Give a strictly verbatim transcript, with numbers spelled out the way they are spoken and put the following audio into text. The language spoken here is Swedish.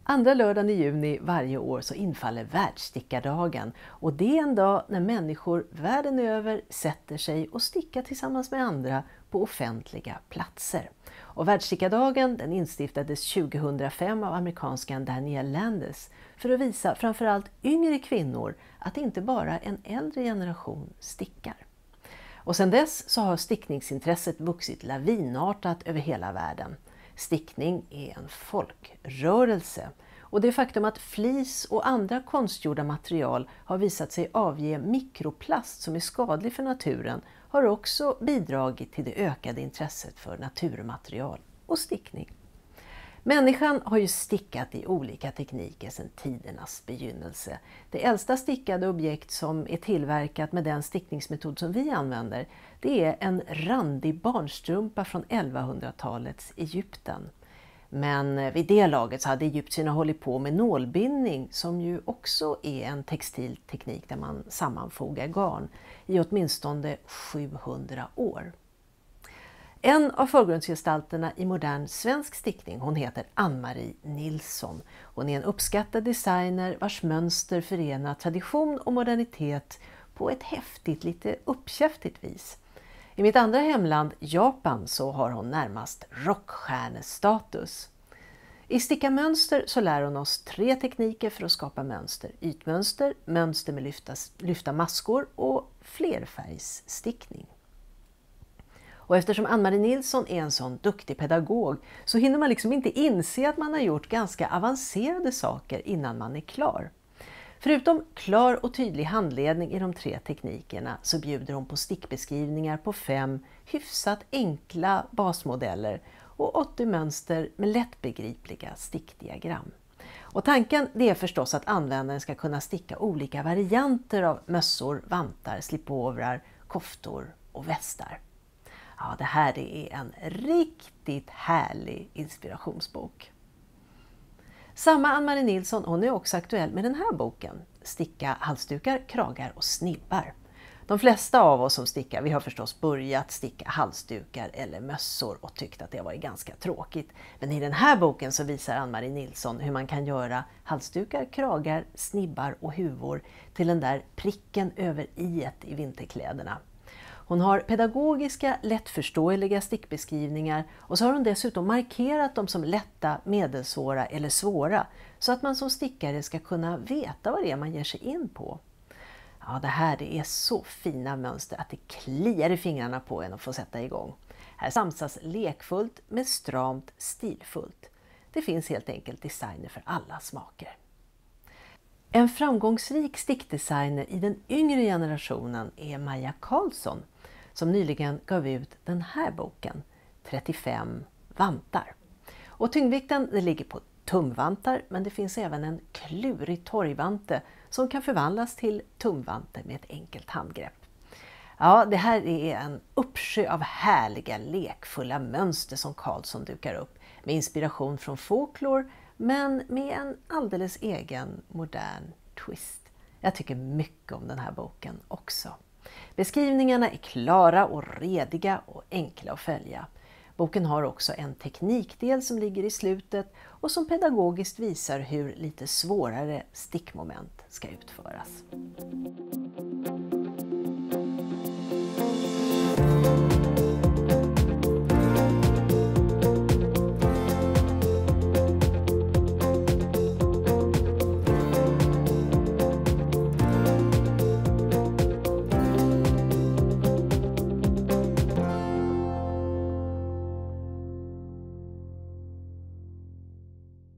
Andra lördagen i juni varje år så infaller världsstickardagen, och det är en dag när människor världen över sätter sig och stickar tillsammans med andra på offentliga platser. Och världsstickardagen den instiftades tjugohundrafem av amerikanskan Danielle Landis för att visa framförallt yngre kvinnor att inte bara en äldre generation stickar. Och sedan dess så har stickningsintresset vuxit lavinartat över hela världen. Stickning är en folkrörelse, och det faktum att flis och andra konstgjorda material har visat sig avge mikroplast som är skadlig för naturen har också bidragit till det ökade intresset för naturmaterial och stickning. Människan har ju stickat i olika tekniker sedan tidernas begynnelse. Det äldsta stickade objekt som är tillverkat med den stickningsmetod som vi använder, det är en randig barnstrumpa från elvahundratalets Egypten. Men vid det laget så hade egyptierna hållit på med nålbindning, som ju också är en textilteknik där man sammanfogar garn, i åtminstone sjuhundra år. En av förgrundsgestalterna i modern svensk stickning, hon heter Ann-Marie Nilsson. Hon är en uppskattad designer vars mönster förenar tradition och modernitet på ett häftigt, lite uppkäftigt vis. I mitt andra hemland, Japan, så har hon närmast rockstjärnestatus. I Sticka mönster så lär hon oss tre tekniker för att skapa mönster. Ytmönster, mönster med lyfta, lyfta maskor och flerfärgsstickning. Och eftersom Ann-Marie Nilsson är en sån duktig pedagog så hinner man liksom inte inse att man har gjort ganska avancerade saker innan man är klar. Förutom klar och tydlig handledning i de tre teknikerna så bjuder hon på stickbeskrivningar på fem hyfsat enkla basmodeller och åttio mönster med lättbegripliga stickdiagram. Och tanken det är förstås att användaren ska kunna sticka olika varianter av mössor, vantar, slipovrar, koftor och västar. Ja, det här är en riktigt härlig inspirationsbok. Samma Ann-Marie Nilsson, hon är också aktuell med den här boken, Sticka halsdukar, kragar och snibbar. De flesta av oss som stickar, vi har förstås börjat sticka halsdukar eller mössor och tyckt att det var ganska tråkigt. Men i den här boken så visar Ann-Marie Nilsson hur man kan göra halsdukar, kragar, snibbar och huvor till den där pricken över iet i vinterkläderna. Hon har pedagogiska, lättförståeliga stickbeskrivningar och så har hon dessutom markerat dem som lätta, medelsvåra eller svåra så att man som stickare ska kunna veta vad det är man ger sig in på. Ja, det här det är så fina mönster att det kliar i fingrarna på en att få sätta igång. Här samsas lekfullt med stramt stilfullt. Det finns helt enkelt designer för alla smaker. En framgångsrik stickdesigner i den yngre generationen är Maja Karlsson, som nyligen gav ut den här boken, trettiofem vantar. Och tyngdvikten det ligger på tumvantar, men det finns även en klurig torgvante som kan förvandlas till tumvante med ett enkelt handgrepp. Ja, det här är en uppsjö av härliga lekfulla mönster som Karlsson dukar upp med inspiration från folklore, men med en alldeles egen modern twist. Jag tycker mycket om den här boken också. Beskrivningarna är klara och rediga och enkla att följa. Boken har också en teknikdel som ligger i slutet och som pedagogiskt visar hur lite svårare stickmoment ska utföras.